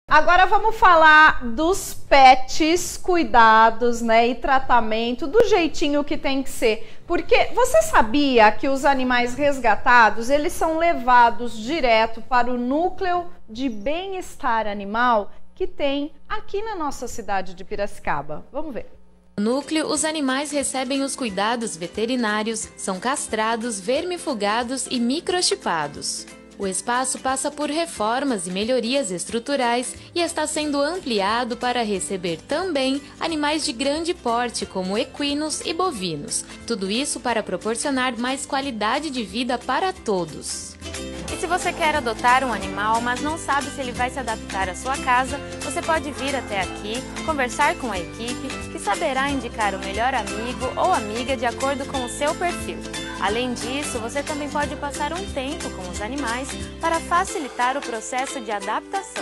Agora vamos falar dos pets, cuidados, né, e tratamento do jeitinho que tem que ser. Porque você sabia que os animais resgatados, eles são levados direto para o núcleo de bem-estar animal que tem aqui na nossa cidade de Piracicaba? Vamos ver. No núcleo, os animais recebem os cuidados veterinários, são castrados, vermifugados e microchipados. O espaço passa por reformas e melhorias estruturais e está sendo ampliado para receber também animais de grande porte, como equinos e bovinos. Tudo isso para proporcionar mais qualidade de vida para todos. E se você quer adotar um animal, mas não sabe se ele vai se adaptar à sua casa, você pode vir até aqui, conversar com a equipe, que saberá indicar o melhor amigo ou amiga de acordo com o seu perfil. Além disso, você também pode passar um tempo com os animais para facilitar o processo de adaptação.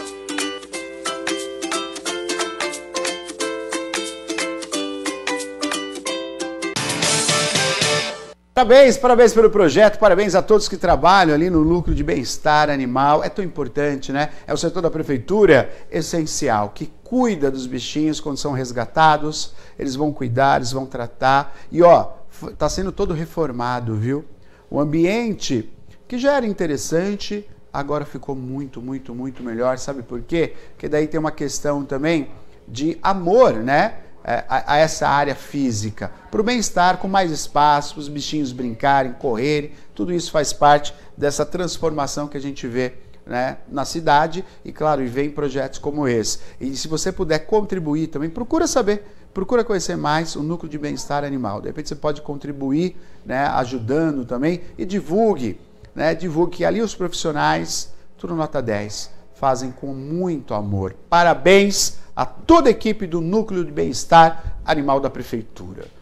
Parabéns pelo projeto, parabéns a todos que trabalham ali no núcleo de bem-estar animal. É tão importante, né? É o setor da prefeitura essencial, que cuida dos bichinhos quando são resgatados, eles vão cuidar, eles vão tratar. E ó, tá sendo todo reformado, viu? O ambiente, que já era interessante, agora ficou muito melhor. Sabe por quê? Porque daí tem uma questão também de amor, né? A essa área física, para o bem-estar, com mais espaço, os bichinhos brincarem, correrem, tudo isso faz parte dessa transformação que a gente vê, né, na cidade e, claro, e vê em projetos como esse. E se você puder contribuir também, procura saber, procura conhecer mais o Núcleo de Bem-Estar Animal. De repente você pode contribuir, né, ajudando também, e divulgue, né, divulgue que ali os profissionais, tudo nota 10, fazem com muito amor. Parabéns a toda a equipe do Núcleo de Bem-Estar Animal da Prefeitura.